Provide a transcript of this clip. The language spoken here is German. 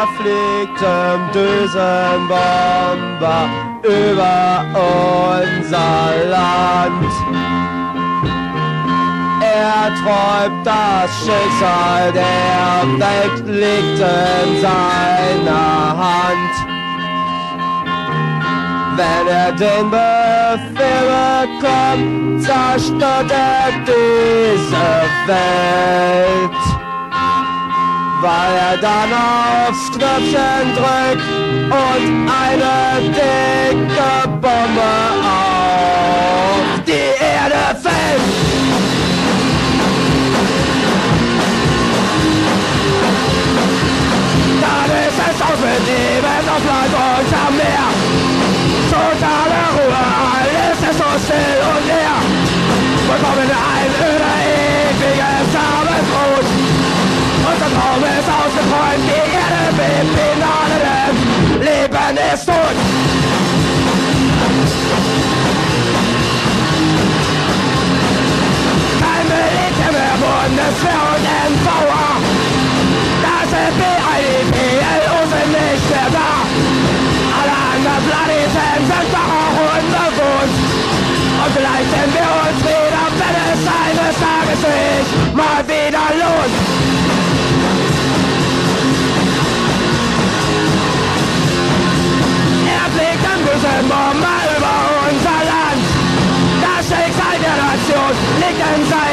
verfliegtem Düsenbomber über unser Land. Er träumt, das Schicksal der Welt liegt in seiner Hand. Wenn er den Befehl bekommt, zerstört er diese Welt. Weil er dann aufs Knöpfchen drückt und eine dicke Bombe auf die Erde fällt. Dann ist es aus mit Leben auf Land und am Meer. Totale Ruhe, alles ist so still und leer. Vollkommen ein öder, ewiges Abendbrot. Unser Traum ist ausgeträumt, die Erde bebt in allem. Leben ist tot. Kein Militär mehr, Bundeswehr und NVA. Das FBI, PLO sind nicht mehr da. Alle anderen Planeten sind doch auch unbewohnt. Und vielleicht sehen wir uns wieder, wenn es eines Tages sich mal wieder lohnt. Er fliegt am Düsenbomber über unser Land. Das Schicksal der Nation liegt in seinem